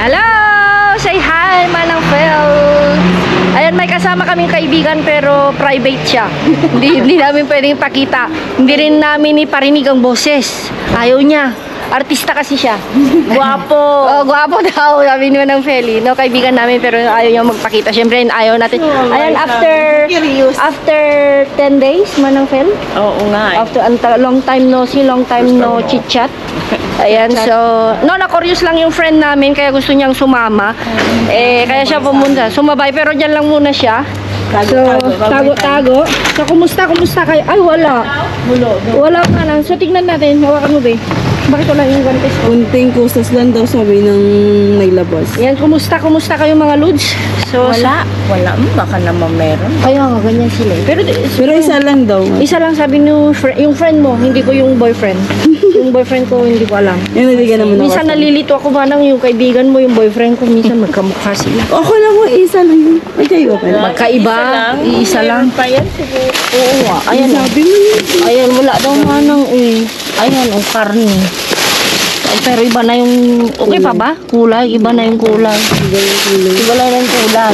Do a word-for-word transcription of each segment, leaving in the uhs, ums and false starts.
Hello! Say hi, Manang Phil! Ayan, may kasama kaming kaibigan pero private siya. hindi, hindi namin pwedeng pakita. Hindi rin namin iparinig ang boses. Ayaw niya. Artista kasi siya. Guwapo. Oh, guwapo daw. Sabi nyo ng Feli. No, kaibigan namin pero ayaw niya magpakita. Siyempre, ayaw natin. Ayan, after after ten days, Manang Fel? Oo nga. After a long time no see, long time no chit-chat. Ayan, so, no, na-curious lang yung friend namin kaya gusto niyang sumama. Eh, kaya siya pumunta. Sumabay, pero dyan lang muna siya. So, tago-tago. So, kumusta, kumusta kayo? Ay, wala. Wala ka lang. So, tignan natin. Hawakan mo, be. Bakit wala yung guantes ko? Kunting kusas lang daw sabi ng naglabas. Yan, kumusta, kumusta kayo mga Lods? So, Wala. Wala. Baka naman meron. Kaya nga, ganyan sila. eh. Pero, Pero isa lang daw. isa lang sabi nyo, yung friend mo, hindi ko yung boyfriend. Yung boyfriend ko, hindi ko alam. Yung nabigyan naman ako. Minsan nalilito ako manang yung kaibigan mo, yung boyfriend ko, minsan magkamukha sila. Ako lang mo, isa lang yun. Ay, kayo pa. Magkaiba, iisa lang. Meron pa yan siguro. Oo nga, ayan o. Sabi mo yun. Ayan, wala daw manang eh. Ayan o, karne. Ay, pero iba na yung, okay pa ba? Kulay, iba na yung kulay. Iba na yung kulay.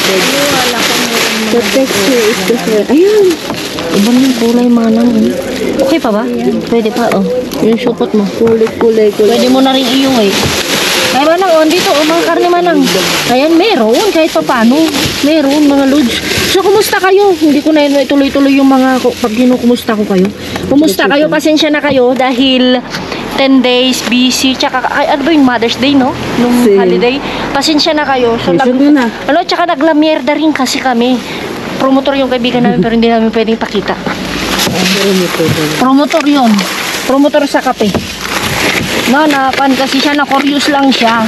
The texture is different. Ayun. Iba na yung kulay manang eh. Okay pa ba? Pwede pa oh. Yung supot mo. Kulay, kulay, kulay. Pwede mo na rin iyong eh. Kaya manang, oh, dito, oh, mga karne manang. Ayan, meron, kahit pa paano. Meron, mga Lods. So, kumusta kayo? Hindi ko na ituloy-tuloy yung mga, pag kinukumusta ko kayo. Kumusta kayo? Pasensya na kayo dahil ten days, busy, tsaka, ay, ano ba yung Mother's Day, no? Nung Si. holiday. Pasensya na kayo. So, Isog nag, yun na. ano, tsaka naglamierda rin kasi kami. Promotor yung kaibigan namin, pero hindi namin pwedeng pakita. Promotor yun. Promotor sa kape. No, napan kasi siya, na-curious lang siya.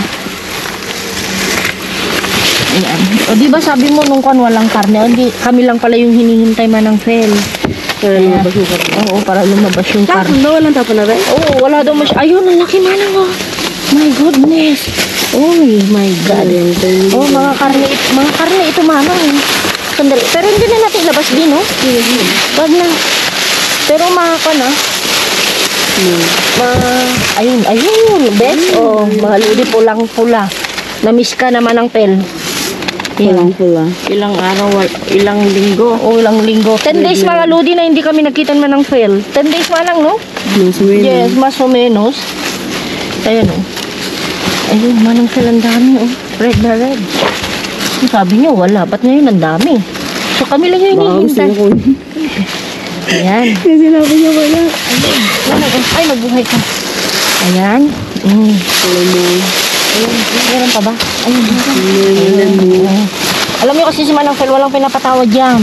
Ayan. O, di ba sabi mo nung kan walang karne, hindi, kami lang pala yung hinihintay Manang Fel. Para lumabas yung karne. Oo, para lumabas yung karne. Tapos daw, walang tapon na rin? Oo, wala daw masy... Ayun, ang laki Manang, oh. My goodness. Oh my God. Oh, mga karne, mga karne ito Manang. Sandali. Pero hindi na natin labas din, no? Wag na. Pero mga ka na. Hmm. Ma, ayun, ayun, best. Oh, mga ludi pulang-pula. Na-miss ka naman ng Pel. Walang pula. Ilang araw, ilang linggo. O, ilang linggo. ten days mga ludi na hindi kami nagkita naman ng Fel. ten days man lang, no? Mas menos. Yes, mas o menos. Ayan, oh. Ayun, manang Fel, ang dami, oh. Red na red. Sabi niyo, wala. Ba't ngayon ang dami? So, kami lang yung Baka gusto hinihintay. niyo ko. Ayan. Kasi sinabi niya wala. Wala, oh. Ay, mabuhay ka. Ayan. Mm. Wala mo. Ayun, meron pa ba? Ayun, meron. Meron mo. Ayun. Alam niyo kasi si Manang Fel, walang pinapatawad yan.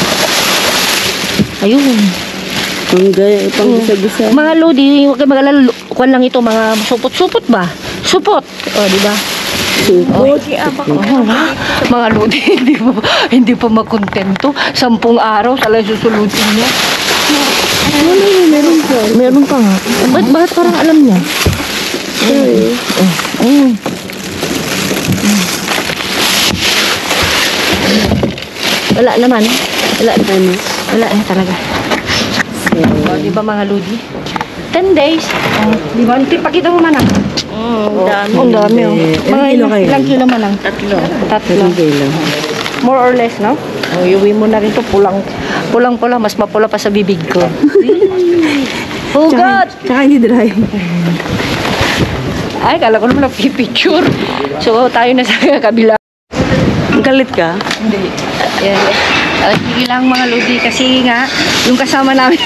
Ayun. Ang gaya, pang gusa-gusa. Mga lodi, huwag kayo mag-alala. Kuwan lang ito, mga supot-supot ba? Supot. O, di ba? Supot. Oh, mga lodi, hindi pa, hindi pa makontento. Sampung araw, sala susulutin niya. Wala na, meron pa. Meron pa nga. Eh, ba't, bakit parang alam niya? Ay. Oh, ayun. Wala naman. Wala naman. Wala eh talaga. O, di ba mga lodi? ten days. O, di ba? Pakita mo manang. Mm, dami. Ang dami oh. Ilang Mga kilo kayo? ilang kilo manang? Tatlo. Tatlo. Okay lang. More or less, no? O, iuwi mo na rin to. Pulang, pulang-pula. Mas mapula pa sa bibig ko. Hugot! Tsaka hindi dry. Ay, kala ko naman nagpipicture. So, tayo na sa kabila. Galit ka? Hindi. Ayan. Uh, sige lang mga lodi kasi nga, yung kasama namin.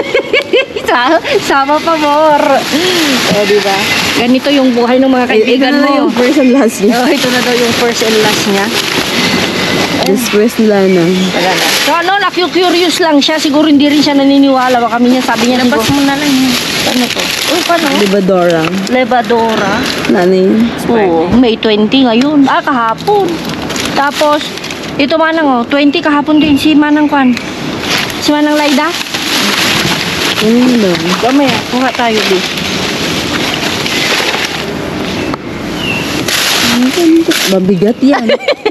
Sama pa more. O, diba? Ganito yung buhay ng mga kaibigan Ito na mo. yung first and last niya. Oh, ito na daw yung first and last niya. This first wala na. Wala na. So ano, na-curious lang siya. Siguro hindi rin siya naniniwala. Baka kami niya sabi niya, Labas mo na lang yun. ano to? Uy, paano? Libadora. Lebadora. Nanay. Oo, May twenty ngayon. Ah, kahapon. Tapos, ito manang oh, twenty kahapon din. Si Manang Kwan. Si Manang Laida. Ano lang? Kamaya, kuha tayo din. Mabigat yan.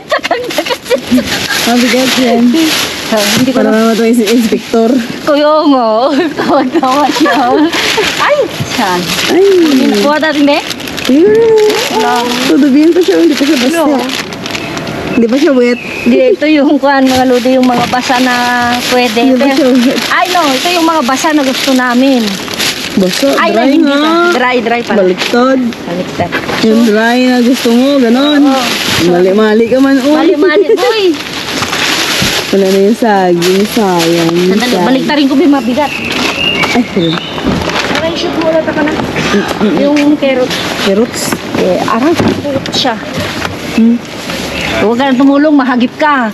Mabigat yan. Ah, hindi ko Para na. naman ito yung inspector. Kuya mo. Tawag-tawag siya. Ay! Saan? Ay. Kuha natin eh. Ayun. Tutubihin pa siya, hindi pa siya basta. Hindi pa siya wet. Di, ito yung kuan mga lodi, yung mga basa na pwede. Hindi pa siya wet. Ay no, ito yung mga basa na gusto namin. Basta, Ay, na dry hindi nga. na. Dry, dry pala. Baliktad. Baliktad. Yung dry na gusto mo, ganon. Oo. Mali-mali ka man. Uy. Mali-mali, boy. Wala na yung saging, sayang. Sandali, baliktarin ko ba mabigat. Ay, sorry. Aray, shoot mo ulit ako na. Yung carrot. Carrots. Eh, arang carrot siya. Hmm. Huwag ka na tumulong, mahagip ka.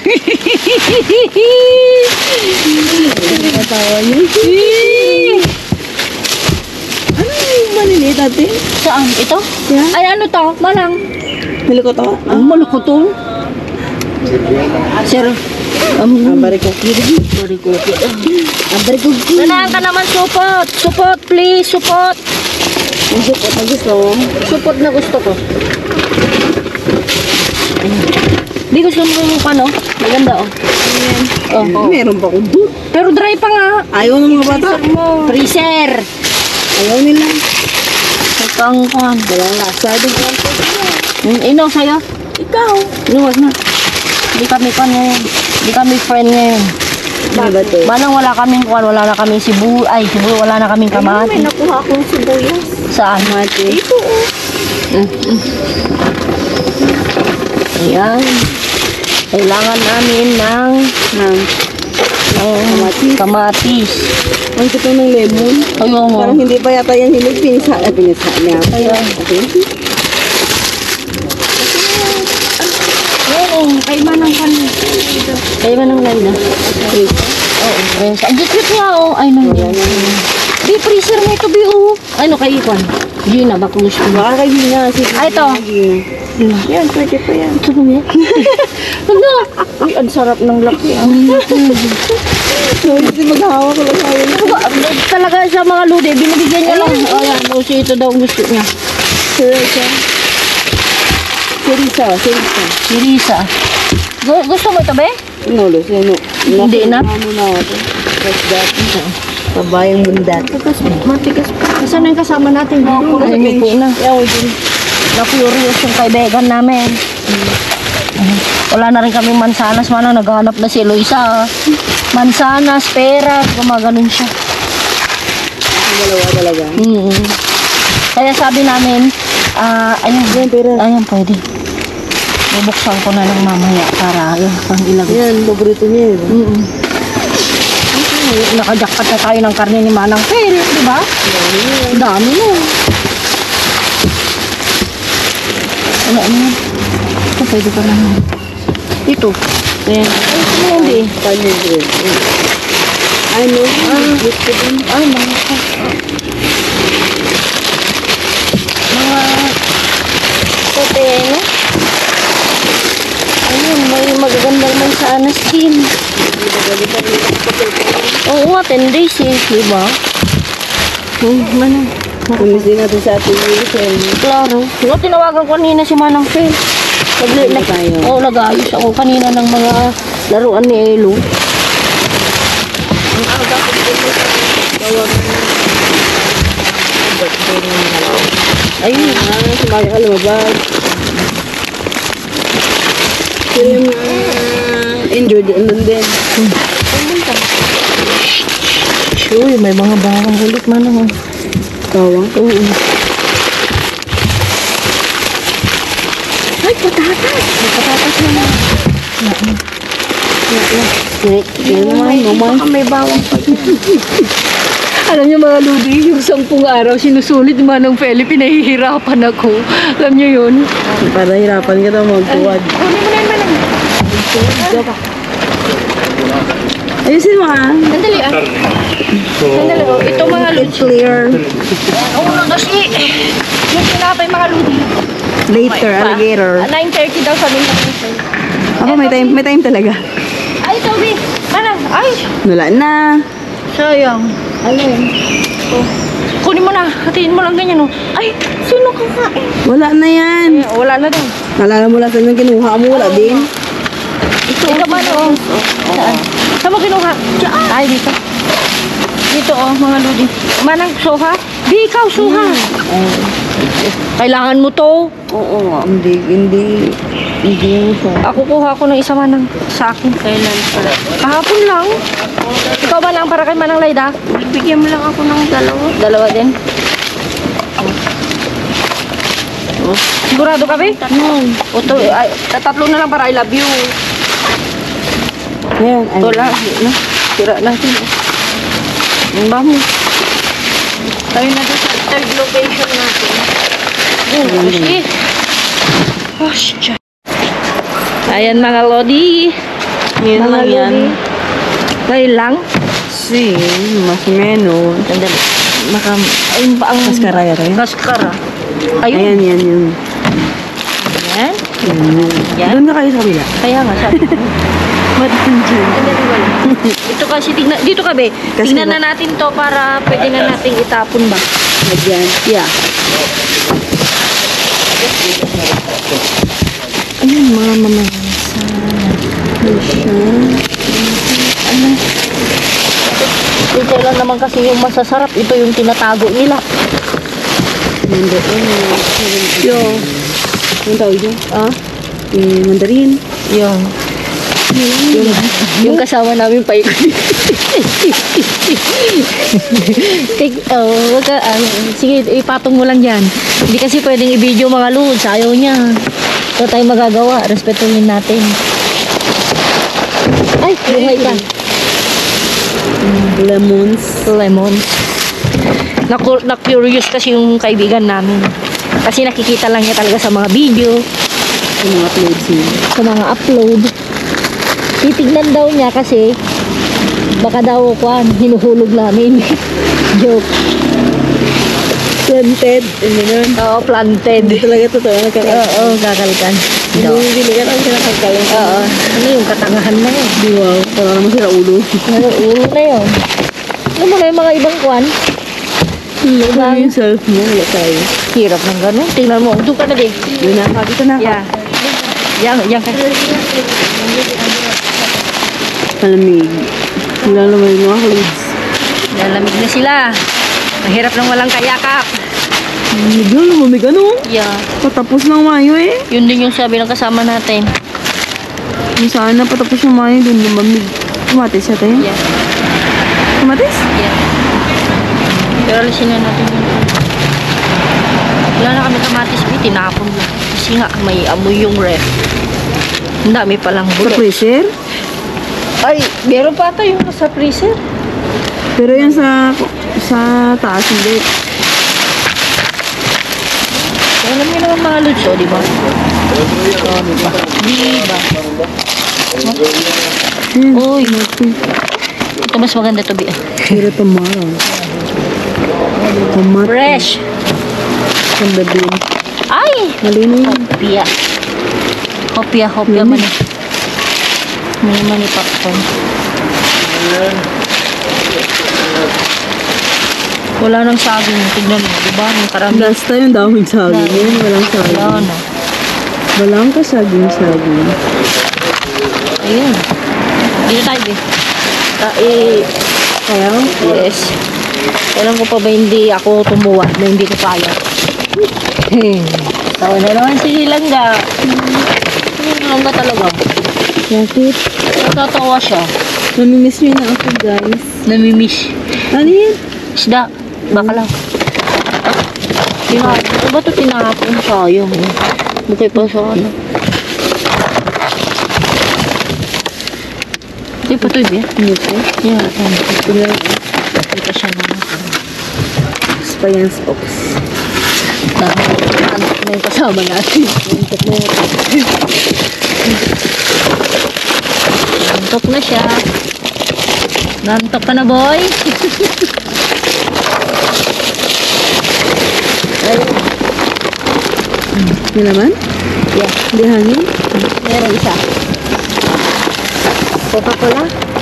Katawa niya. Ano yung maliliit ate? Saan? Ito? Yeah. Ay, ano to? Malang. Nilikot ako. Ang malukutong. Sir. Um, Abari ko. Sorry, cookie. Abari ko. Nanahan ka naman, support. Support, please. Support. Ang support na gusto mo. Support na gusto ko. Di gusto mo yung ano? Maganda, oh. Oh, oh. Meron pa ko doon. Pero dry pa nga. Ayaw ng mga bata. Freezer. Ayaw nila. Ipang kan. Walang lasa din. Ino, sa'yo? Ikaw. Inuwag na. Di kami kan ngayon. Di kami friend ngayon. Ano ba ito? Manang wala kaming kuwan, wala na kaming sibu, ay sibu, wala na kaming kamati. nakuha akong sibuyas. Saan? Mati. Ito oh. Ayan. Kailangan namin ng, Nang. ng Kamatis. kamatis. Ang kito ng lemon. Ayun mo. Parang hindi pa yata yung hilig. Pinisa. Eh, pinisa niya. Kaya. Okay. Oo, kay manang kan. Kay manang Laila. Oo, ayun. Ang cute nga, oh. Ay, nang Di, freezer mo ito, Bi, oh. Ano, kay Ikon? Gina, baka gusto mo. Baka kayo na. Sige. Ay, ito. Yan, pwede pa yan. Ito naman. Ano? Uy, ang sarap ng laki. Ang So, kasi maghahawak ko lang tayo. talaga sa mga ludi, binibigyan niya lang. Oh, yan. O, si ito daw ang gusto niya. Sirisa. Sirisa. Sirisa. Si Risa. Gu- gusto mo ito, be? Nulo, sino? Hindi na. Ano na ako. What's that? Kabayang bundat. Tapos, matigas pa. Kasi na yung kasama natin. Ay, may po na. Yaw, din. Na-curious yung kaibigan namin. Mhm. Wala na rin kami mansanas. Mana, naghanap na si Eloisa. Mansanas, pera, gumaganon siya. Dalawa talaga. Mm Kaya sabi namin, ah, ayun, Yan, pera. ayun, pwede. Bubuksan ko na lang mamaya para yun, pang ilagay. Yan, paborito niya yun. Mm Nakajakpat na tayo ng karne ni Manang Phil, di ba? Ang dami mo. Ano, ano yan? Ito, pwede ka lang. Ito. Yan. Ay, ito mo hindi. Kanya din. Ano? Ah, gusto din. Ay, mga mga pepeno. Ayun, may magagandang mansanas din. Oo nga, ten days eh, di ba? Hmm, ano? Kumis din natin sa ating Wilson. Klaro. Yung tinawagan ko kanina si Manang Phil. Nag- Ano tayo? Oo, nag-aayos ako kanina ng mga laruan ni Elo. Ayun, ah, sumali ka lumabas. Sino yung ah, injured yun doon din? Uy, may mga bawang ulit, Manang. Kawang? Oo. Ay, patatas. May patatas naman. Yan naman, naman. Baka may bawang pa. Alam niyo mga ludi, yung sampung araw sinusulit ni Manang Feli, pinahihirapan ako. Alam niyo yun? Para hirapan ka daw magtuwad. Kunin mo na yung Manang. Ayusin mo ah. Sandali ah. Sandali oh. Ito mga ludi. Clear. Oo na kasi. Yung tinapay mga ludi. Later, alligator. nine thirty daw sabi ng Feli. Ako may time, may time talaga. Ay, Toby. Manang. Ay. Wala na. Sayang. Ayun. Oh. Kunin mo na. Hatiin mo lang ganyan oh. Ay, sino kakain? Wala na yan. Ay, wala na daw. Nalala mo lang saan yung kinuha mo, wala din. Ito, ito ba oh? Saan? Saan mo kinuha? Diyan. Ay, dito. Dito oh, mga ludi. Manang, suha? Di ikaw, suha. Kailangan mo to. Oo nga. Hindi, hindi, hindi mo siya. Ako kuha ko ng isa manang sa akin. Kailan pala? Kahapon lang. Ikaw ba lang para kay Manang Layda? Bigyan mo lang ako ng dalawa. Dalawa din. Oh. Sigurado ka, be? Tatlong. O to, ay, tatlo na lang para I love you. Yan, Ito lang. Na, tira natin. Ang ba mo? Tayo na doon sa third location natin. Oh, sige. Oh, shit. Ayan mga Lodi. Yan Mga lang yan. Lodi. Ngayon lang. Si, mas menos. Sandali. Maka, ayun ba ang... Mascara yan. Mascara. Ayun. Ayan, yan, yun. Ayan. Yan, yan. Yan. Doon na kayo sa kabila. Kaya nga, sabi ko. Matandiyan. Sandali, wala. Ito kasi, tignan, dito ka, be. Kasi Tignan ba- na natin to para pwede na natin itapon ba. Yan. Yeah. Ayun, mga mamasa. Ano? Ito lang naman kasi yung masasarap. Ito yung tinatago nila. Nandoon. Yo. Yung tawag yun? Ah? Eh, mandarin. Yung. Yung, yung kasama namin pa ikot. Kay, oh, wag ka, ah, sige, ipatong mo lang yan. Hindi kasi pwedeng i-video mga lods. Ayaw niya. Ito tayo magagawa. Respetuhin natin. Ay, buhay ka. Lemons. Lemons. Naku- Na-curious kasi yung kaibigan namin. Kasi nakikita lang niya talaga sa mga video, Yung mga uploads niya. sa mga upload. Titignan daw niya kasi baka daw kwan, hinuhulog namin. Joke. Planted. Ano yun? Oo, planted. Hindi talaga totoo. Oo, Nagkakaroon. oh, gagalkan. Bumibili ka lang sila kagkalang. Oo. Ano yung katangahan na yun? Di wow. Para naman sila ulo. Ano, ulo na yun. Ano mo na yung mga ibang kwan? Ano yung self mo? Wala tayo. Hirap ng gano'n. Tingnan mo. Doon ka na din. Yun na. Dito na. Yeah. Yan, yan ka. Malamig. Wala naman yung mga clothes. Lalamig na sila. Mahirap lang walang kayakap. Malamig na. Lumamig ano? Yeah. Patapos ng Mayo eh. Yun din yung sabi ng kasama natin. Kung saan na patapos ng Mayo, dun lumamig. Kumatis siya tayo. Yeah. Kumatis? Yeah. Pero alisin na natin yun. Wala na kami kamatis. May tinapon lang. Kasi nga may amoy yung ref. Ang dami palang Sa bulok. freezer? Ay, meron pa ata yung sa freezer. Pero yan sa sa taas hindi. Alam niyo naman mga lods, oh, di ba? Oh, di ba? Di ba? Hmm. Uy, ito mas maganda to, Bi. Pero tomorrow. Tomat. Fresh. Kandabin. Ay! Malino yun. Hopya. Hopya, hopya man. eh. May mani popcorn. Wala nang saging. Tignan mo, di ba? Yung karami. Last time, daming saging. Ngayon, walang Wala saging. na. Walang ka saging-saging. Ayun. Dito tayo, Bi. Ta eh, Kaya? yes. Alam ko pa ba hindi ako tumuwa na hindi ko kaya. Tawa na naman si Langga. Ano Langga talaga? Bakit? Natatawa siya. Namimiss nyo na ako, guys. Namimiss. Ano yun? Isda. Bakalaw. Tinapon. Ano ba ito tinapon? Sayang. eh. Bukay pa sa ano. Hindi pa ito ibi. Ano po? Yeah. Ano. Tingnan. Hindi pa siya naman. Spayans box. Ano na yung kasama natin. Antok na yun. Nantok na siya. Nantok ka na, boy. Ayun. Yun naman? Yeah. Hindi hangin? Meron isa. Coca-Cola?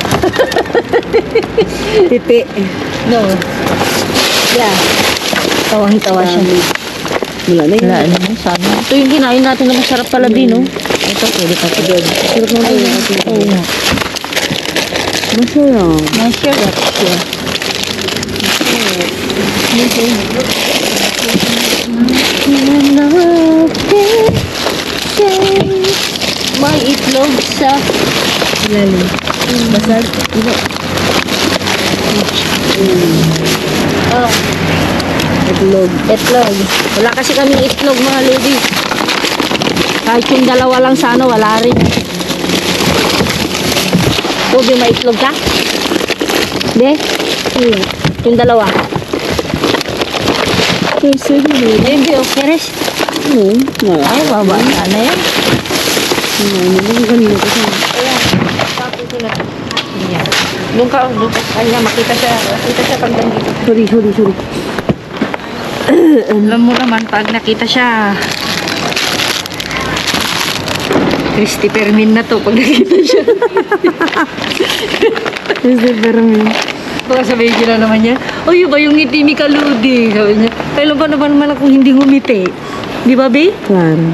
Titi. No. Yeah. Tawang-tawa siya. Wala na yun. Wala naman. Sana. Ito yung kinain natin na masarap pala din, no? Ito, pwede pa ito. Sarap na Ay, tayo. oo nga. Masarap. Masarap siya. Okay. May itlog sa Ilalim. Basag. Iba. oh, Itlog. itlog. Wala kasi kami itlog mga lodi. Kahit yung dalawa lang sana wala rin. Ubi, may itlog ka? Be? Yung dalawa. Kasi hindi. Ayun, Be, okay res. Oo. Wala. Ay, baba na na yan. Ano lang kanina ko siya. Ayan, tapos ko na. Ayan. Doon ka, doon ka. Kanya, makita siya. Makita siya pag nandito. Sorry, sorry, sorry. Alam mo naman, pag nakita siya, Christy Permin na to pag nakita siya. Kasi permin. Baka sabihin niya na naman niya, "Ay, iba yung ngiti ni Kaludi." Sabi niya, "Kailan ba naman naman akong hindi ngumiti?" Di ba, Be? Claro.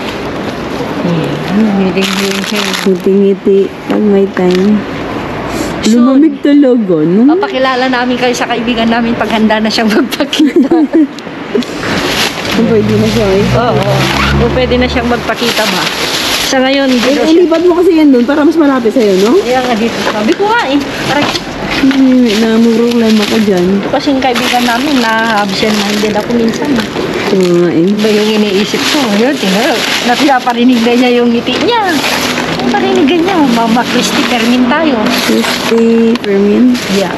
Ngiti-ngiti siya. Ngiti-ngiti pag may time. Soon. Lumamig talaga, no? Papakilala namin kayo sa kaibigan namin pag handa na siyang magpakita. Kung pwede na siya eh. Oo. Kung pwede na siyang magpakita ba? Sa ngayon, Eh, dito siya. ilipat mo kasi yan doon para mas malapit sa'yo, no? Kaya nga dito. Sabi ko nga eh. Parang Hindi na problema ka dyan. kasi yung kaibigan namin na absent-minded ako minsan. Oo nga eh. Iba yung iniisip ko. Yun, tingnan. Napaparinig na niya yung ngiti niya. Napaparinig niya. Mama Christy Permin tayo. Christy Permin. Yeah.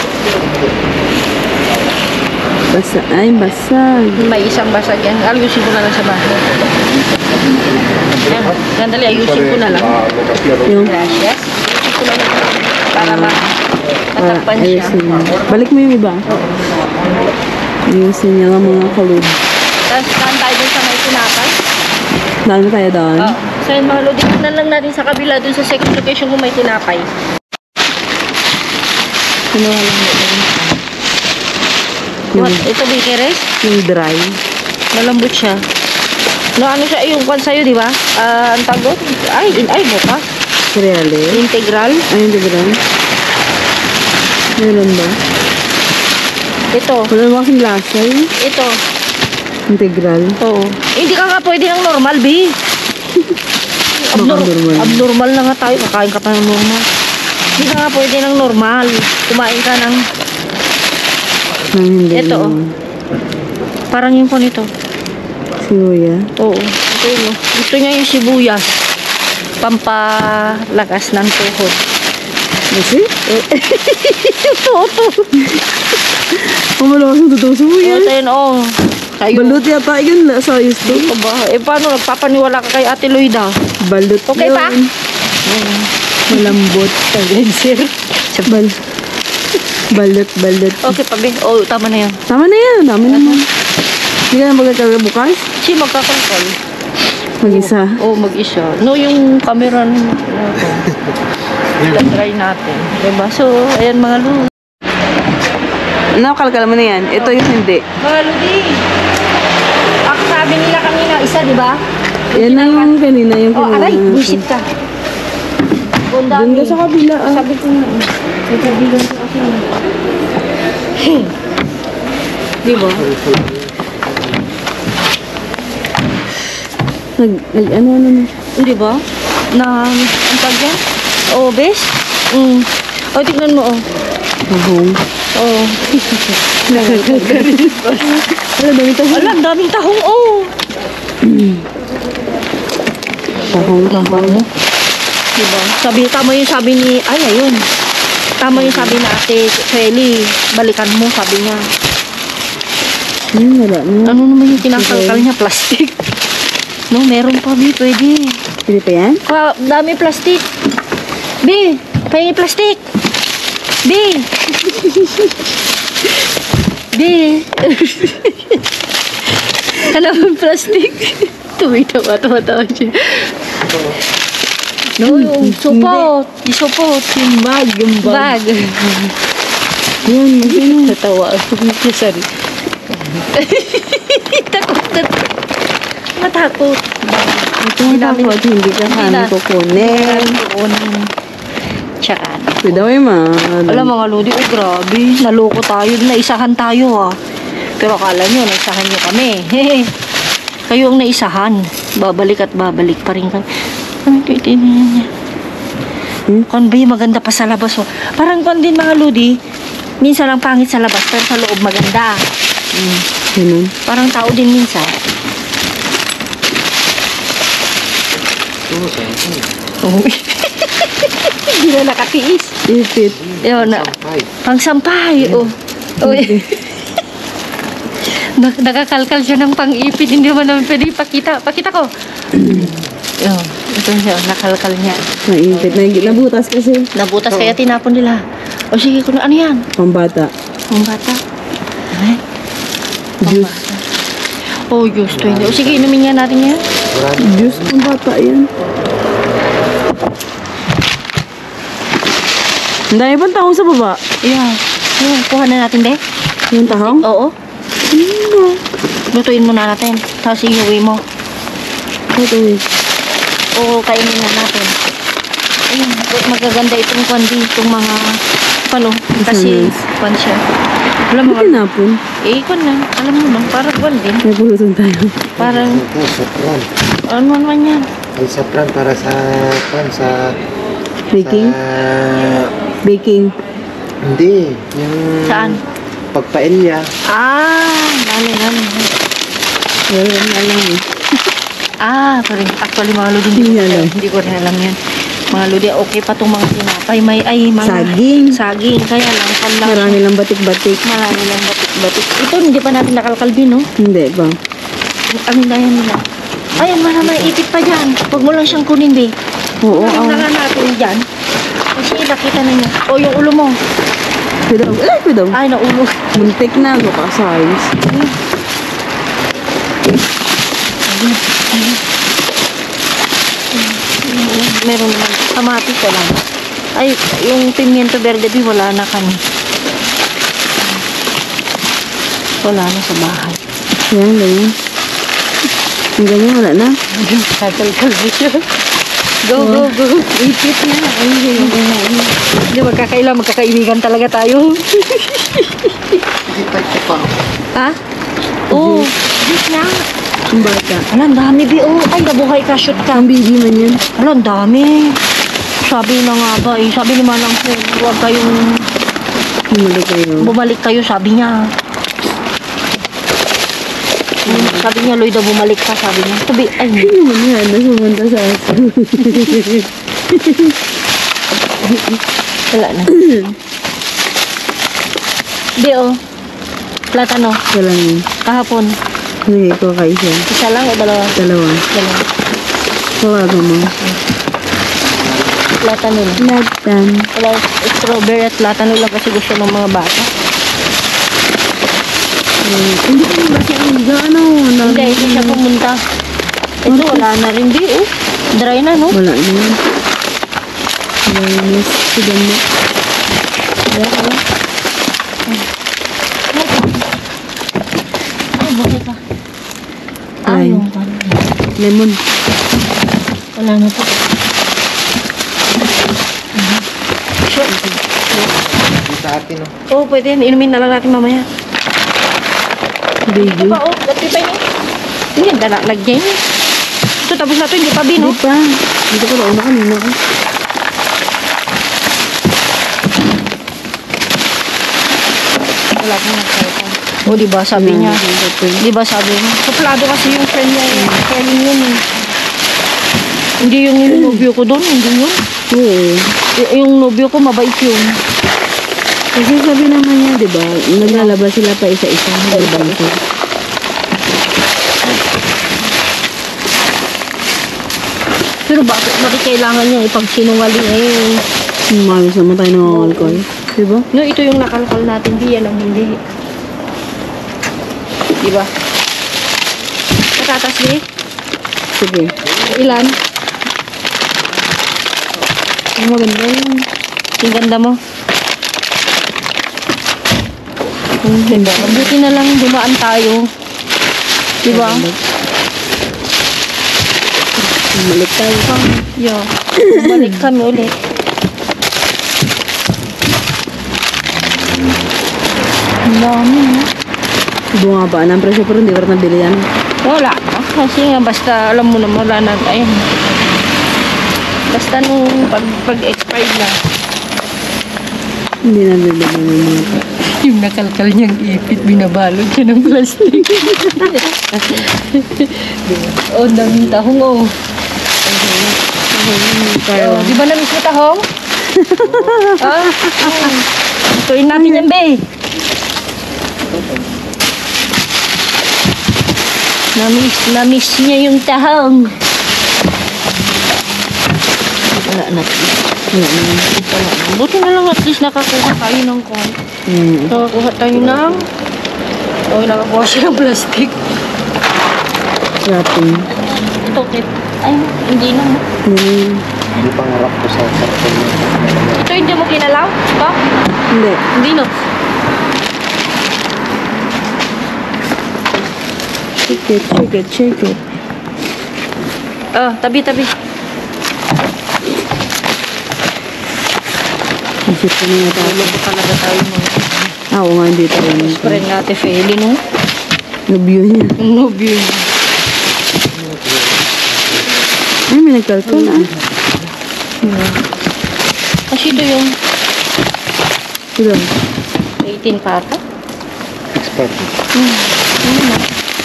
Basa. Ay, basag. May isang basag yan. Ayusin ko na lang sa bahay. Yan. Sandali, ayusin ko na lang. Yung, Gracias. Ayusin ko na lang. Para ma para matakpan siya. ayusin mo. Balik mo yung iba. Ayusin niya nga mga kalud. Tapos saan tayo dun sa may tinapay? Daan tayo doon. Oo. So yun mga lodi, tignan lang natin sa kabila dun sa second location kung may tinapay. Ano nga lang yun? What? Ito bikeres? Yung dry. Malambot siya. No, ano siya, yung kwan sa'yo, di ba? Ah, ang tagot? Ay, in, ay, bukas. Cereales. Integral. Ay, hindi ba doon? Meron ba? Ito. Wala mo kasing lasa eh. Ito. Integral. Oo. Eh, hindi ka nga pwede ng normal, B. Abnor normal. abnormal na nga tayo. Kakain ka pa ng normal. Hindi ka nga pwede ng normal. Kumain ka ng... Nang hindi Ito, oh. naman. Parang yung po nito. Sibuya. Oo. Ito yun, oh. Gusto niya yung sibuyas. Pampalakas ng tuhod. Kasi? Toto. Pamalakas ng totoo sibuya. Ito yun, oh. Kayo. Balot yata yun. Sa ayos to. Ito ba? Eh, paano? Nagpapaniwala ka kay Ate Loida? Balot Okay yun. pa? Malambot. Sir. Bal balot, balot. Okay pa, be. Oh, tama na yan. Tama na yan. Dami naman. Hindi ka na magkakaroon bukas? Si magkakalkal. Mag-isa. Oo, oh, mag-isa. No, yung camera natin. Try natin. Diba? So, ayan mga ludi. Nakalkal mo na yan. Ito yung hindi. Mga ludi. Ako sabi nila kanina, isa, di ba? Yan na yung kanina. Yung Oh, kanina aray, natin. buisit ka. Bunda. Doon ka sa kabila. Ah. Sabi ko nga. Sa kabila ko kasi. Di ba? Nag, nag, ano, ano, ano. Di ba? Na, ang tag yan? Oh, bes? Mm. Oh, tignan mo, oh. Tahong. Oh. Wala, dami tahong. Alam, daming tahong, oh. Tahong, tahong. Diba? Sabi, tama yung sabi ni, ay, ayun. Tama yung sabi na Ate Feli, balikan mo, sabi niya. Hmm, wala na. Ano naman yung kinakalkal niya? Plastic. No, meron pa, B, pwede. Pwede pa yan? Pa, dami plastic. B, pahingi plastic. B. B. Ano yung plastic? Tumitawa, tawa-tawa siya. No, yung supot. Yung supot. Yung bag, yung Bag. Yun, yun. Natawa ako. Sorry. Takot na. Matakot. Ito ang takot, hindi ka Hindi kami na. kukunin. Kukunin. Tsaka. Pwede mo yung mga... Alam mga lodi, oh grabe. Naloko tayo. Naisahan tayo ah. Pero akala nyo, naisahan nyo kami. Kayo ang naisahan. Babalik at babalik pa rin kami. Ano ito, ito, ito, ito. Hmm? Kung ba yung maganda pa sa labas, oh. Parang kung din mga ludi, minsan ang pangit sa labas, pero sa loob maganda. Hmm. Ganun. Parang tao din minsan. Oh. Hindi na nakatiis. Ipit. Yun, na, pang sampay. Oh. Oh. Nak nakakalkal siya ng pang-ipit. Hindi mo naman pwede pakita. Pakita ko. Yun. Ito siya. Nakalkal niya. Maipit. Nag- Nabutas kasi. Nabutas kaya tinapon nila. O sige, kung ano yan? Pambata. Ang bata. Ay. Juice. Oh, juice. twenty. O sige, inumin nga natin yan. Juice. Pambata yan. Ang dami pang tahong sa baba. Yeah. Yun, kuha na natin, de. Yung tahong? Oo. Lutuin muna natin. Tapos iuwi mo. Ito eh. Oo, kainin na natin. Ayun, magaganda itong kwandi, itong mga, ano, kasi, kwan siya. Alam mo, Bakit napon? eh, kwan na, alam mo na, parang kwan din. Nagulutan tayo. Parang, Ito, sapran. ano naman yan? Ay, sapran para sa, pan, sa, Baking? sa, Baking. hindi, yung, Saan? pagpaelya. Ah, dami, dami. Wala na alam eh. Ah, sorry. Actually, mga lodi, Hindi niya alam. hindi ko rin alam yan. Mga lodi, okay pa itong mga tinapay. May, ay, mga... Saging. Saging. Kaya lang, kan lang. Marami lang batik-batik. Marami lang batik-batik. Ito, hindi pa natin nakalkalbi, no? Hindi ba? Ang gaya nila. Ay, marami ipit pa dyan. Huwag mo lang siyang kunin, be. Oo, Ang oo. nga natin dyan. Kasi nakita na niya. O, yung ulo mo. Pidaw. Ay, pidaw. Ay, na ulo. Muntik na. Baka-size. Meron naman. Kamatis ko lang. Ay, yung pimiento verde, be, wala na kami. Wala na sa bahay. Yan, ganyan. Ang ganyan, wala na. Kakalkal siya. Go, go, go. Ipit na. Ay, Hindi, magkakailan, magkakaibigan talaga tayo. Ha? Oo. Oh, yes na. ang bata. Ala, ang dami, bi. Oh, ay, nabuhay ka, shoot ka. Ang baby man yan. Ala, ang dami. Sabi na nga ba, eh. Sabi ni Manang po, huwag kayong Bumalik kayo. bumalik kayo, sabi niya. Hmm, sabi niya, Lloyd, bumalik ka, sabi niya. Sabi, ay, Hindi naman yan. Nasumunta sa aso. wala na. Di, oh. Platano, Wala yun. kahapon. Hindi ko kayo siya. Isa lang o dalawa? Dalawa. Dalawa. Tawagan mo. Platano lang. Lagtan. Wala, strawberry at platano lang kasi gusto ng mga bata. Eh, Hindi ko ba siya ang gaano? Hindi, hindi siya pumunta. Ito, wala na rin, di, oh. Dry na, no? Wala na yan. Wala na yan. Sige mo. Dry na. Ay, buhay pa. Ay, Lime. yung ano. Lemon. Wala na to. Sure. Hindi sa atin, no? Oo, oh, pwede yan. Inumin na lang natin mamaya. Baby. Ito pa, oh. Dati pa yun. Hindi, nalagyan yun. Ito, tapos na ito. Hindi pa, Bino. Hindi pa. Dito ko nauna kanina ko. Wala pong nagsalita. O, diba, sabi niya. Diba, sabi niya. Suplado kasi yung friend niya. eh. Friend yun, eh. Hindi yung nobyo ko doon. Hindi yun. Oo. Y- yung nobyo ko, mabait yun. Kasi sabi naman niya, di ba? Naglalabas sila pa isa-isa. Naglalabas sila. Pero bakit, bakit kailangan niya ipagsinungaling eh? Umayos naman tayo ng alcohol. Di ba? No, ito yung nakalkal natin. Di yan ang hindi. Diba? Patatas eh. Sige. Ilan? Ang maganda yun. Yung ganda mo. Hmm, diba? Mabuti na lang dumaan tayo. Diba? Bumalik tayo pa. Yo. Balik kami ulit. Ang dami, no? Bumaba na ang presyo pero hindi ko rin nabili yan. Wala. Kasi nga, basta alam mo na wala na. Ayun. Basta nung pag, pag-expired na. Hindi na nabili yung mga. Yung nakalkal niyang ipit, binabalot siya ng plastic. Oh, daming tahong oh. Oh, di ba na-miss mo tahong? Ah, oh. Tuin natin yan, be. Na-miss, na-miss niya yung tahong. Wala na. Wala na. Buti na lang at least nakakuha tayo ng kon. Hmm. Nakakuha tayo ng... Oh, nakakuha siya ng plastic. Wrapping. Ito, kit. Ay, hindi na. Hmm. Hindi pangarap ko sa karton. Ito hindi mo kinalaw? Ito? Hindi. Hindi, no? Shake it, shake it, shake it. Ah, tabi, tabi. Isip ko na nga tayo. Tulog ko talaga tayo mo. Ah, oo nga, hindi tayo. Friend natin, Feli, no? Nabyo niya. No view. Ay, may nagkalkal ah. Kasi ito yung Ito. eighteen pata. Expert. Hmm. Ano na?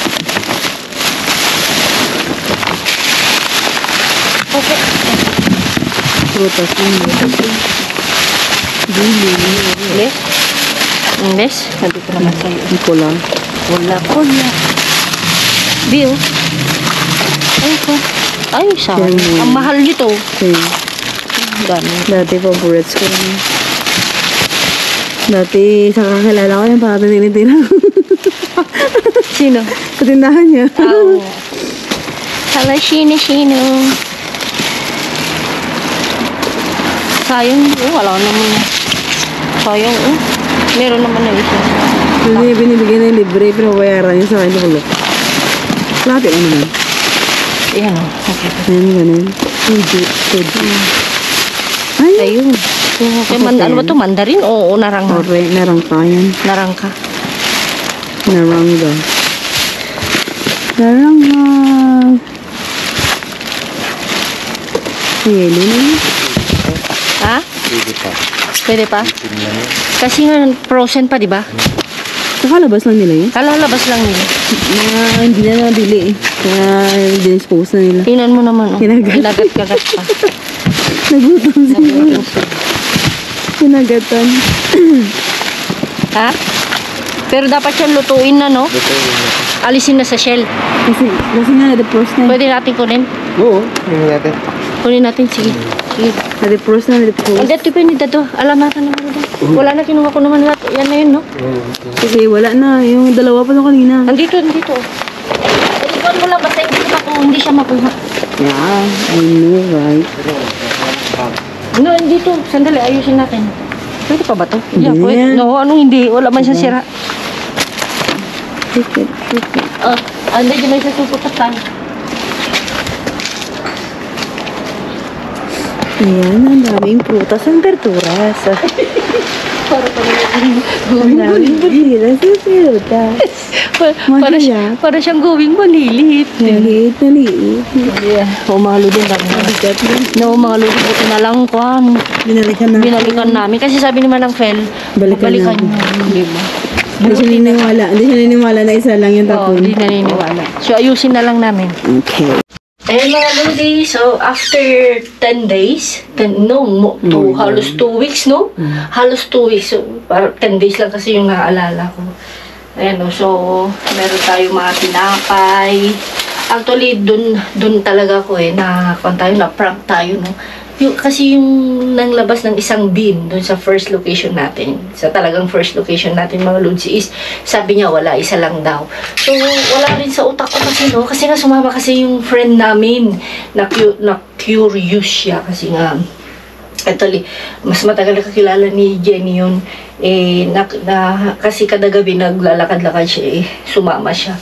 Okay. Prutas yun. Dili. Yes? Yes? Sabi ko naman sa'yo. Hindi ko lang. Wala ko na. Bill. Ay ko. Ay, sa Yan. ang mahal nito. Okay. Dami. Dati favorites ko yun. Dati sa kakilala ko yung parang tinitira ko. Sino? Sa tindahan niya. Oh. Hala, sino, sino? Sayang, oh, wala naman. Sayang, oh. Meron naman na isa. Kasi binibigyan na yung libre, pero bayaran niya sa akin. Lulok. Lapit ano naman. Ayan, oh. Okay. Ayan, ganun. Hindi. Pwede. Ay, Ayun. Okay, man, ano ba ito? Mandarin o narangka? ore, narangka yan. Narangka. Narangga. Narangga. Yelo na yun. Ha? Pwede pa. Pwede pa? Tingnan mo. Kasi nga, frozen pa, di ba? Kakalabas lang nila yun. Kalalabas lang nila. Na hindi na nabili eh. Kaya dinispose na nila. Tingnan mo naman, oh. Kinagat. Kinagat-kagat pa. Nagutom sila. Kinagatan. Ha? Pero dapat siyang lutuin na, no? Ito yun. Alisin na sa shell. Kasi, kasi nga na-deprose na. Pwede natin kunin. Oo. Tingnan natin. Kunin natin, sige. Sige. Na-deprose na, na-deprose. Hindi, ito pinita to. Alam natin naman ito. Wala na, kinuha ko naman lahat. Yan na yun, no? Kasi wala na. Yung dalawa pa lang kanina. Nandito, nandito. Ikuan mo lang, basta hindi, makuha, hindi siya makuha. Yeah, I know, right? No, dito. Sandali, ayusin natin. Pwede pa ba to? Hindi Yeah, pwede. yan. No, anong hindi? Wala man siya sira. Take it, take it. Ah, anda, di may sasuputasan. Ayan, ang daming prutas ang verduras. Para pa naman. Ang daming verduras ang prutas. Para, para, siya, para siyang gawing malilit. Maliit na liit. Yeah. Umalo din kami. Mabigat din. No, mga luto buti na lang kwan. Binalikan na. Binalikan namin. Kasi sabi naman ng Fel, Balikan balikan namin. nyo. Di ba? Hindi siya naniniwala. Hindi siya naniniwala na isa lang yung Oo, tapon. hindi naniniwala. So, ayusin na lang namin. Okay. Ayun mga Lodi, so after ten days, ten, no, mo, two, halos two weeks, no? Halos two weeks. So, parang ten days lang kasi yung naaalala ko. Ayan, no, so, meron tayo mga tinapay. Actually, dun, dun talaga ko eh, na, kung tayo, na prank tayo, no? Yung, kasi yung nanglabas ng isang bin dun sa first location natin, sa talagang first location natin mga Lodsi is, sabi niya wala, isa lang daw. So, wala rin sa utak ko kasi no, kasi nga sumama kasi yung friend namin na, cu- na curious siya kasi nga, actually, mas matagal na kakilala ni Jenny yun, eh, na, na, kasi kada gabi naglalakad-lakad siya eh, sumama siya.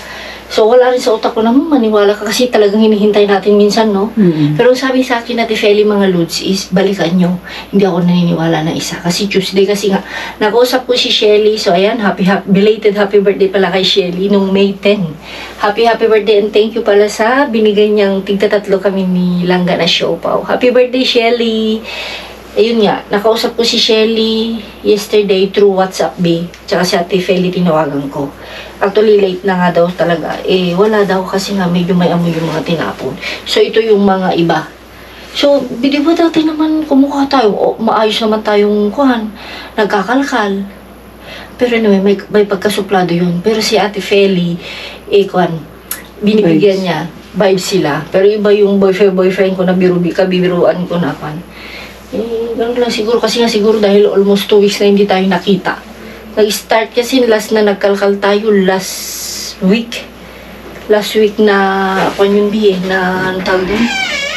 So, wala rin sa utak ko naman maniwala ka kasi talagang hinihintay natin minsan, no? Mm-mm. Pero sabi sa akin Ate Feli, mga Lods, is balikan nyo. Hindi ako naniniwala na isa. Kasi Tuesday, kasi nga, nakausap ko si Shelly. So, ayan, happy, happy, belated happy birthday pala kay Shelly nung May tenth. Happy, happy birthday and thank you pala sa binigay niyang tigtatatlo kami ni Langga na siopaw. Happy birthday, Shelly! Ayun nga, nakausap ko si Shelly yesterday through WhatsApp B. Tsaka si Ate Feli tinawagan ko. Actually, late na nga daw talaga. Eh, wala daw kasi nga medyo may amoy yung mga tinapon. So, ito yung mga iba. So, di ba dati naman kumukha tayo? O, maayos naman tayong kuhan. Nagkakalkal. Pero anyway, may, may pagkasuplado yun. Pero si Ate Feli, eh, kuhan, binibigyan Vibes. niya. Vibes sila. Pero iba yung boyfriend-boyfriend ko na birubi, kabibiruan ko na kuhan. Eh, ganun lang siguro. Kasi nga siguro dahil almost two weeks na hindi tayo nakita. Nag-start kasi last na nagkalkal tayo last week. Last week na, ako yung biye, na, ano tawag din?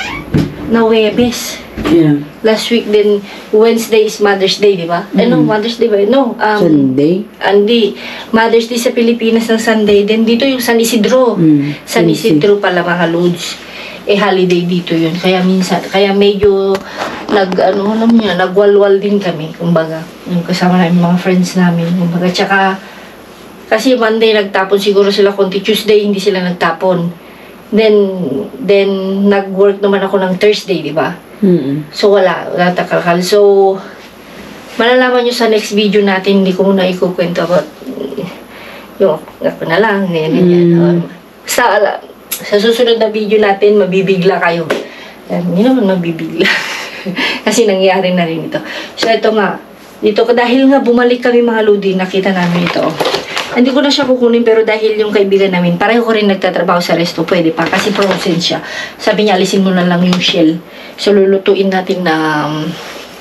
Na Webes. Yeah. Last week din, Wednesday is Mother's Day, di ba? Eh, no, Mm. Mother's Day ba? No, um, Sunday. Hindi. Mother's Day sa Pilipinas ng Sunday. Then dito yung San Isidro. Mm. San Isidro pala mga Lods. Eh, holiday dito yun. Kaya minsan, kaya medyo nag, ano, alam niyo, nagwalwal din kami, kumbaga. Yung kasama namin, mga friends namin, kumbaga. Tsaka, kasi Monday nagtapon siguro sila konti. Tuesday, hindi sila nagtapon. Then, then, nag-work naman ako ng Thursday, di ba? Mm-mm. So, wala. Wala takalkal. So, malalaman nyo sa next video natin, hindi ko muna ikukwento about yung, ako na lang, ganyan, ganyan. Mm. Sa, ala, sa susunod na video natin, mabibigla kayo. Yan, hindi naman mabibigla. Kasi nangyari na rin ito. So, ito nga. Dito, dahil nga bumalik kami mga Lodi, nakita namin ito. Oh. Hindi ko na siya kukunin, pero dahil yung kaibigan namin, pareho ko rin nagtatrabaho sa resto, pwede pa. Kasi frozen siya. Sabi niya, alisin mo na lang yung shell. So, lulutuin natin na, um,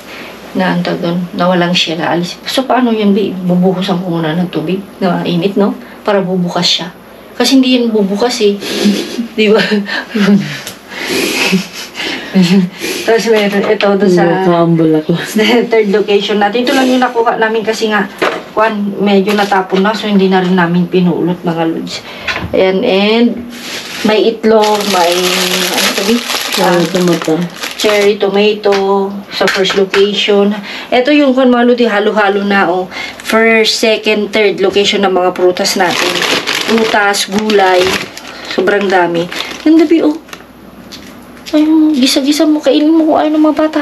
na, antag doon, na walang shell. Alis. So, paano yan, babe? Bubuhusan ko muna ng tubig na init, no? Para bubukas siya. Kasi hindi yan bubukas eh. Di ba? Tapos meron, ito doon sa Nakakambol ako. third location natin. Ito lang yung nakuha namin kasi nga, kwan, medyo natapon na, so hindi na rin namin pinuulot mga Lods. Ayan, and may itlog, may, ano sabi? Cherry tomato. Cherry tomato sa first location. Ito yung kwan mga Lodi, halo-halo na, oh. First, second, third location ng mga prutas natin. Prutas, gulay, sobrang dami. Ang dabi, oh. Ayun, gisa-gisa mo, kainin mo kung ayaw ng mga bata.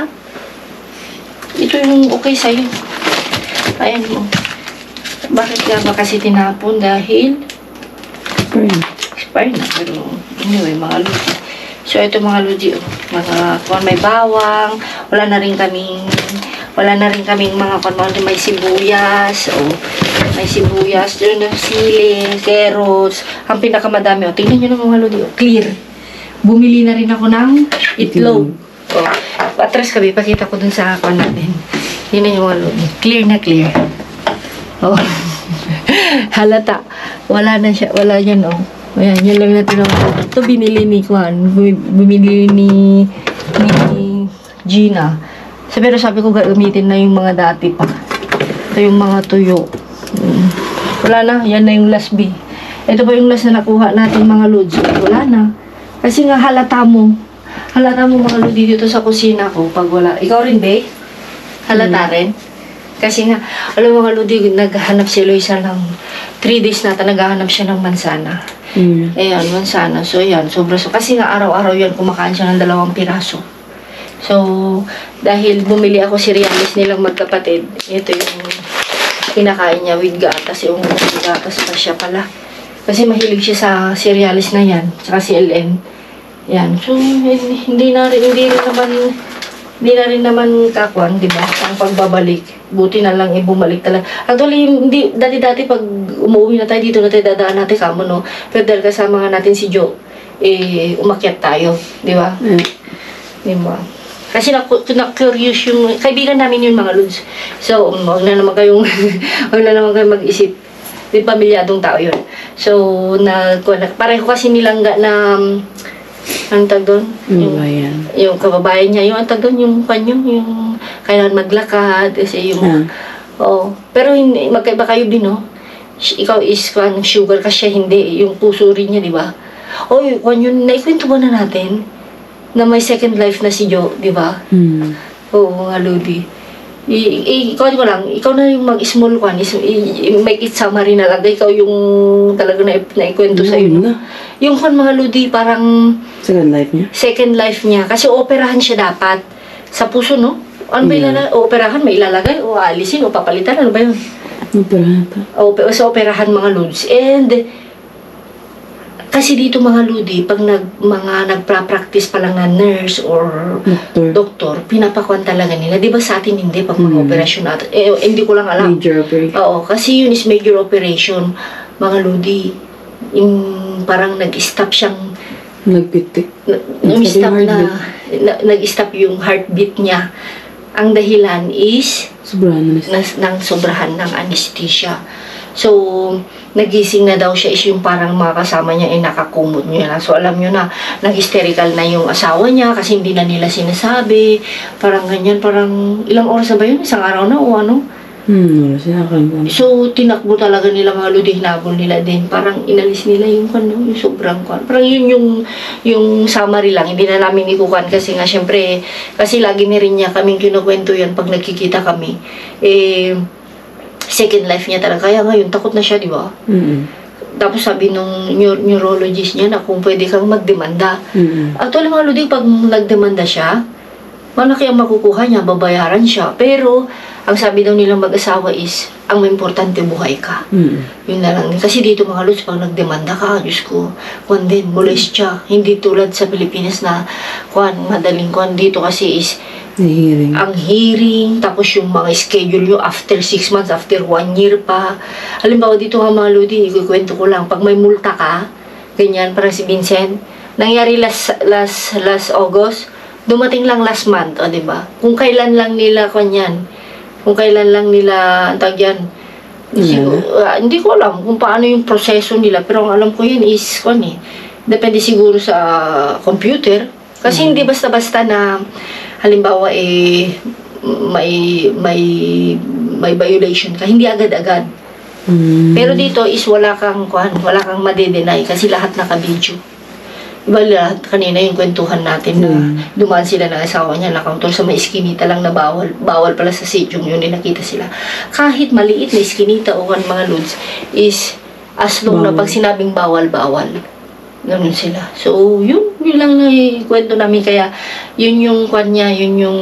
Ito yung okay sa'yo. Ayan mo. Bakit nga ba kasi tinapon? Dahil Spring. expire na. Pero anyway, mga Lodi. So, ito mga Lodi, oh. Mga, kung may bawang, wala na rin kaming, wala na rin kaming mga, kung may sibuyas, oh. May sibuyas, doon ng sili, carrots. Ang pinakamadami, oh. Tingnan nyo na mga Lodi, oh. Clear. Bumili na rin ako ng itlog. Oh. Patras kami, pakita ko dun sa ako natin. Yun na yung mga Lodi. Clear na clear. Oh. Halata. Wala na siya. Wala yan, oh. Ayan, yun lang natin ako. Ito binili ni Kwan. Bumili ni ni Gina. So, pero sabi ko gamitin na yung mga dati pa. Ito yung mga tuyo. Mm. Wala na. Yan na yung last B. Ito pa yung last na nakuha natin mga Lods. Wala na. Kasi nga halata mo. Halata mo mga Lodi dito sa kusina ko pag wala. Ikaw rin, be? Halata mm. rin? Kasi nga, alam mo mga Lodi, naghahanap si Eloisa ng three days na naghahanap siya ng mansana. Mm. Ayan, mansana. So, ayan, sobra. So, kasi nga, araw-araw yan, kumakain siya ng dalawang piraso. So, dahil bumili ako cereals nilang magkapatid, ito yung kinakain niya with gatas. Yung gatas pa siya pala. Kasi mahilig siya sa cereals na yan, tsaka si L M. Yan. So, hindi na rin, hindi rin naman, hindi na rin naman kakuan, di ba? Ang pagbabalik. Buti na lang, eh, bumalik talaga. Actually, hindi, dati-dati pag umuwi na tayo dito, na tayo dadaan natin kamo, no? Pero dahil kasama nga natin si Joe, eh, umakyat tayo, di ba? Mm. Di ba? Kasi na-curious yung, kaibigan namin yun mga Lods. So, um, huwag na naman kayong, huwag na naman kayong mag-isip. Di pamilyadong tao yun. So, na, pareho kasi nilangga na, um, anong tag doon? Yung, Kababayan. yung kababayan niya, yung antag doon, yung kanyo, yung kailangan maglakad, kasi yung, Ah. oh, pero hindi, magkaiba kayo din, no? sh- ikaw is kwan, sugar ka siya, hindi. Yung puso rin niya, di ba? Oy, kwan yun, naikwento ba na natin? Na may second life na si Jo, di ba? Hmm. Oo, mga Lodi. I, i, ikaw di ba lang, ikaw na yung mag-small kwan, is, i, i, make it summary na lang. Ikaw yung talaga na, naikwento sa iyo. na. Yung kwan, mga Lodi, parang Second life niya? second life niya. Kasi operahan siya dapat. Sa puso, no? Ano ba Yeah. ilala- operahan? May ilalagay? O aalisin? O papalitan? Ano ba yun? Operahan ka. O, sa operahan, mga Lods. And, kasi dito mga Lodi, pag nag, mga nagpa-practice pa lang na nurse or Doctor. doktor, pinapakuan talaga nila. Di ba sa atin hindi, pag mga Hmm. operasyon natin. Eh, hindi ko lang alam. Major operation. Oo, kasi yun is major operation. Mga Lodi, yung parang nag-stop siyang, Nagpitik. na- Nag-stop nag-stop yung na, na, nag-stop yung heartbeat niya. Ang dahilan is, Sobrahan na na, ng sobrahan ng anesthesia. So, nagising na daw siya is yung parang mga kasama niya ay nakakumot niya na. So, alam nyo na, nag-hysterical na yung asawa niya kasi hindi na nila sinasabi. Parang ganyan, parang ilang oras na ba yun? Isang araw na o ano? Hmm, wala sinakal. So, tinakbo talaga nila mga Lodi, hinabol nila din. Parang inalis nila yung ano, yung sobrang kwan. Parang yun yung, yung summary lang. Hindi na namin ikukan kasi nga, syempre, kasi lagi ni rin niya kaming kinukwento yan pag nagkikita kami. Eh, second life niya talaga. Kaya ngayon, takot na siya, di ba? Mm-mm. Tapos sabi nung neuro- neurologist niya na kung pwede kang magdemanda. Mm-mm. Actually, mga Lodi, pag nagdemanda siya, malaki ang makukuha niya, babayaran siya. Pero, ang sabi daw nilang mag-asawa is, ang may importante buhay ka. Mm-mm. Yun na lang. Kasi dito mga Lods, pag nagdemanda ka, Diyos ko, kwan din, molestya. Hindi tulad sa Pilipinas na, kwan, madaling kwan. Dito kasi is, Nahihiring. ang hearing, tapos yung mga schedule nyo after six months, after one year pa. Halimbawa dito nga mga Lodi, ikukwento ko lang, pag may multa ka, ganyan, parang si Vincent, nangyari last, last, last August, dumating lang last month, o diba? Kung kailan lang nila, kanyan, kung kailan lang nila, ang tawag yan, siguro, ah, hindi ko alam kung paano yung proseso nila, pero ang alam ko yun is, kung eh, depende siguro sa computer, kasi hindi basta-basta na, halimbawa eh, may, may, may violation ka, hindi agad-agad. Mm. Pero dito is wala kang, kuhan, wala kang madedenay kasi lahat naka-video. Diba lahat, kanina yung kwentuhan natin na Mm. dumaan sila ng asawa niya, nakauntor sa may iskinita lang na bawal. Bawal pala sa sitio yun, din nakita sila. Kahit maliit na iskinita o kan mga Lods, is as long na Bawal. pag sinabing bawal, bawal. Ganun sila. So, yun, yun lang na kwento namin. Kaya, yun yung kwan niya, yun yung,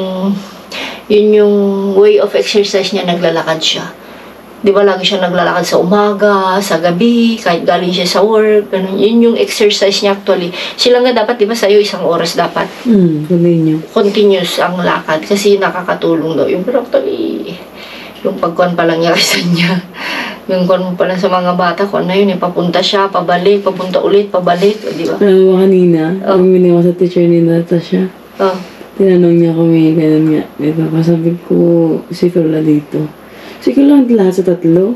yun yung way of exercise niya, naglalakad siya. Di ba lagi siya naglalakad sa umaga, sa gabi, kahit galing siya sa work, ganun. Yun yung exercise niya actually. Sila nga dapat, di ba sa'yo, isang oras dapat. Mm, sabihin niyo. Continuous ang lakad kasi nakakatulong daw. Yung pero actually, yung pagkuhan pa lang niya kasi niya. Yung kuhan mo pa lang sa mga bata, kuhan na yun, eh, papunta siya, pabalik, papunta ulit, pabalik, o, di ba? Alam mo kanina, Oh. bumili ako sa teacher ni Natasha. Oh. Tinanong niya kami, ganun nga. Ito, sabi ko, si Frola dito. Si lang lahat sa tatlo?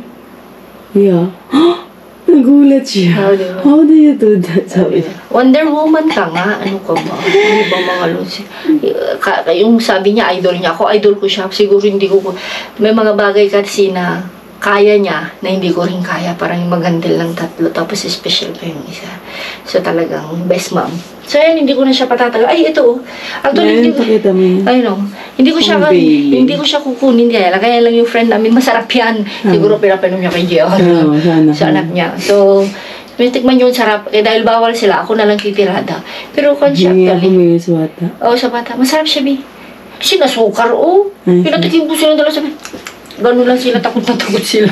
Yeah. Nagulat siya. Oh, di ba? How do you do that? Sabi niya. Wonder Woman ka nga, ano ka ba? Hindi ba mga Lods? Ka- Yung sabi niya, idol niya. Ako, idol ko siya. Siguro hindi ko, may mga bagay kasi na kaya niya, na hindi ko rin kaya. Parang yung magandil ng tatlo. Tapos special pa yung isa. So talagang best mom. So yan, hindi ko na siya patatagal. Ay, ito oh. Actually, hindi Ngayon, ko, pakita mo yun. ay no, hindi ko siya, Oh, baby. hindi ko siya kukunin kaya lang. Kaya lang yung friend namin, masarap yan. Siguro pinapanom niya kay Gio. Oo, sa anak sa niya. anak niya. So, may tikman yung sarap. Eh, dahil bawal sila, ako na lang titirada. Pero kung siya, Hindi ako actually, may swata. oh, sa bata, masarap siya, Bi. Kasi nasukar, oh. Ay, Pinatikim ko sila dalawa, sabi, gano'n lang sila, takot na takot sila.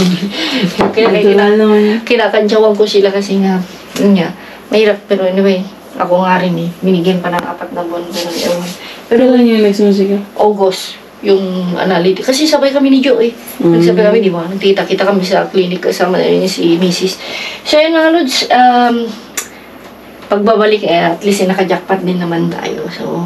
Kaya kaya kina, Natural naman yun. kinakantsawan ko sila kasi nga, yun nga, mahirap. Pero anyway, ako nga rin eh, binigyan pa ng apat na buwan. Ganun, ewan. Pero lang yung nagsumusika. August, yung analytic. Kasi sabay kami ni Joe eh. Mm. Nagsabay kami, di ba? Nagkita-kita kami sa clinic kasama na rin si Missus So, yun mga Lods, um, pagbabalik eh, at least eh, naka-jackpot din naman tayo. So,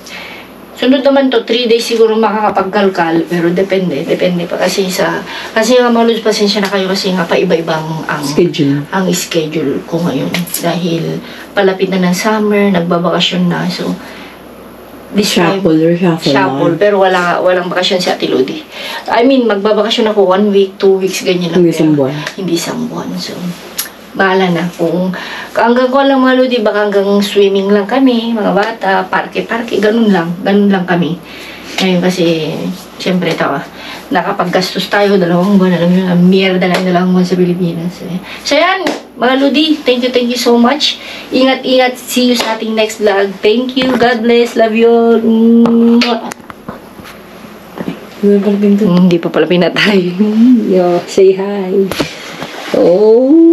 sunod naman to, three days siguro makakapagkalkal, pero depende, depende pa kasi sa, kasi nga mga Lods, pasensya na kayo kasi nga pa-iba-ibang ang Schedule. ang schedule ko ngayon dahil palapit na ng summer, nagbabakasyon na. So, this time. Shuffle or shuffle Shuffle. na. Pero wala, walang bakasyon si Ate Lodi. I mean, magbabakasyon ako one week, two weeks, ganyan lang. Hindi isang buwan. Hindi isang buwan. So, bahala na. Kung hanggang ko lang mga Lodi, baka hanggang swimming lang kami, mga bata, parke-parke, ganun lang. Ganun lang kami. Ngayon kasi, siyempre ito, nakapaggastos tayo, dalawang buwan, alam nyo, mierda na yung dalawang buwan sa Pilipinas. Eh. So yan, mga Lodi, thank you, thank you so much. Ingat-ingat, see you sa ating next vlog. Thank you, God bless, love you all. Mwah. Hindi pa rin Hindi pa pala pinatay. Yo, say hi. Oh.